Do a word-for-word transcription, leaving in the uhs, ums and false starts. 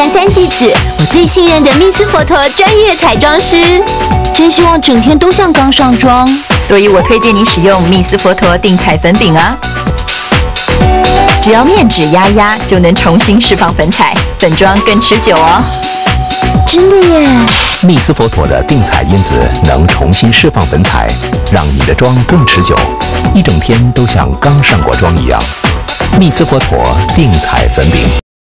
三季子，我最信任的蜜丝佛陀专业彩妆师。真希望整天都像刚上妆， 所以我推荐你使用蜜丝佛陀定彩粉饼啊。只要面纸压压，就能重新释放粉彩，粉妆更持久哦。 真的耶！ 蜜丝佛陀的定彩因子能重新释放粉彩，让你的妆更持久，一整天都像刚上过妆一样。蜜丝佛陀定彩粉饼。